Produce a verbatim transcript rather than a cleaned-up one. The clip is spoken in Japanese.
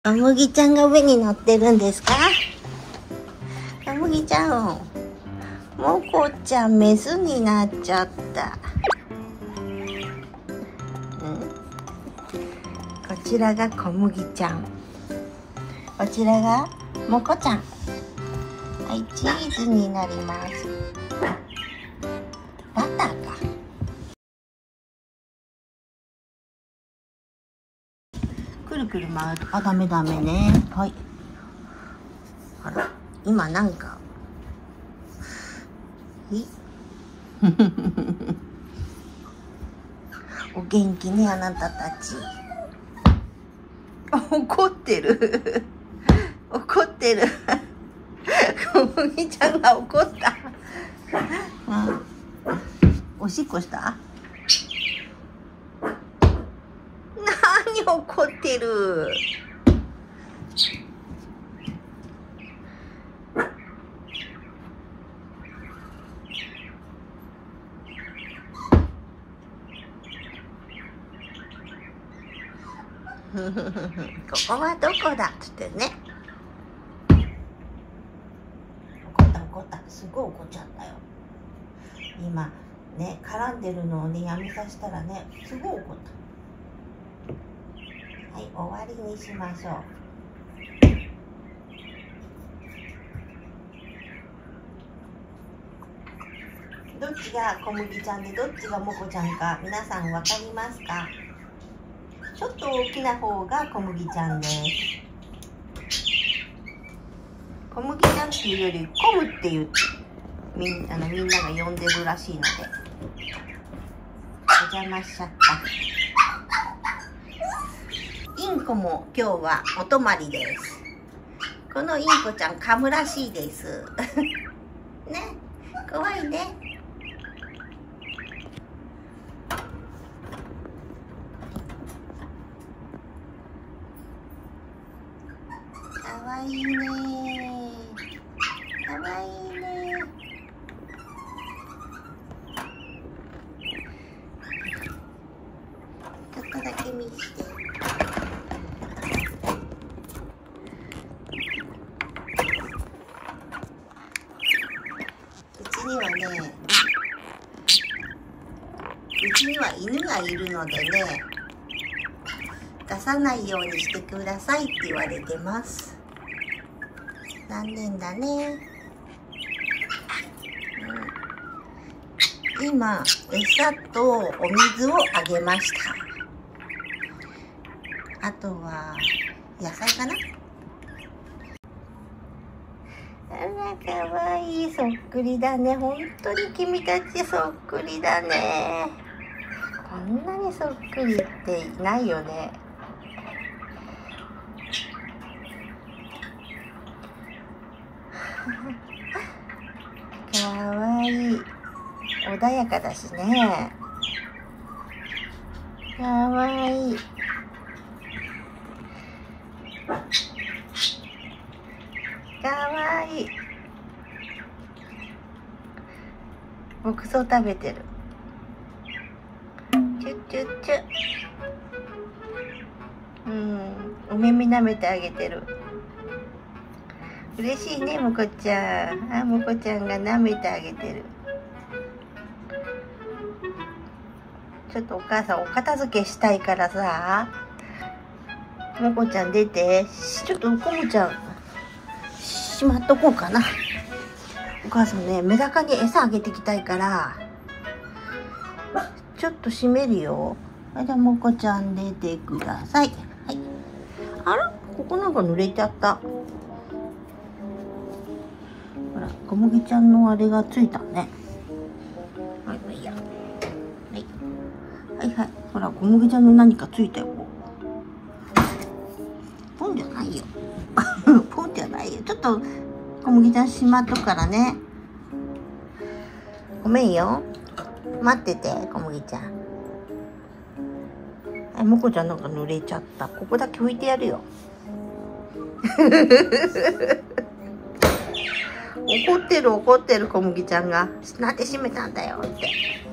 小麦ちゃんが上に乗ってるんですか？小麦ちゃん、もこちゃんメスになっちゃった。うん、こちらが小麦ちゃん、こちらがもこちゃん。はい、チーズになります。バターか。くるくる回る。あ、ダメダメね。はい。あら、今なんか。いお元気ね、あなたたち。怒ってる。怒ってる。小麦ちゃんが怒った。うん、おしっこした？何怒ってる。ここはどこだっつってね。怒った怒った、すごい怒っちゃったよ。今ね、絡んでるのをねやめさせたらね、すごい怒った。はい、終わりにしましょう。どっちが小麦ちゃんでどっちがもこちゃんか皆さんわかりますか？ちょっと大きな方が小麦ちゃんです。小麦ちゃんっていうよりコムっていうみんあのみんなが呼んでるらしいのでお邪魔しちゃった。インコも今日はお泊まりです。このインコちゃん噛むらしいですね、怖いね。かわいいね、かわいいね。ちょっとだけ見して。うちにはね、うちには犬がいるのでね、出さないようにしてくださいって言われてます。残念だね。うん、今餌とお水をあげました。あとは野菜かな。あら、かわいい、そっくりだね。本当に君たちそっくりだね。こんなにそっくりっていないよね。かわいい、穏やかだしね。かわいい。かわいい。牧草食べてる。チュッチュッチュ。うん、お耳舐めてあげてる。嬉しいね、もこちゃん。あ、もこちゃんが舐めてあげてる。ちょっとお母さんお片付けしたいからさ、もこちゃん出て。ちょっとこむちゃんしまっとこうかな。お母さんね、メダカに餌あげてきたいからちょっと閉めるよ。はい、じゃあもこちゃん出てください。はい。あら、ここなんか濡れちゃった。ほら、小麦ちゃんのあれがついたね。はい、まあいいや。はい。はいはい。ほら、小麦ちゃんの何かついたよ。ポンじゃないよ。ポンじゃないよ。ちょっと小麦ちゃんしまっとくからね。ごめんよ。待ってて、小麦ちゃん。はい、もこちゃんなんか濡れちゃった。ここだけ拭いてやるよ。怒ってる怒ってる、小麦ちゃんが。なんで閉めたんだよって。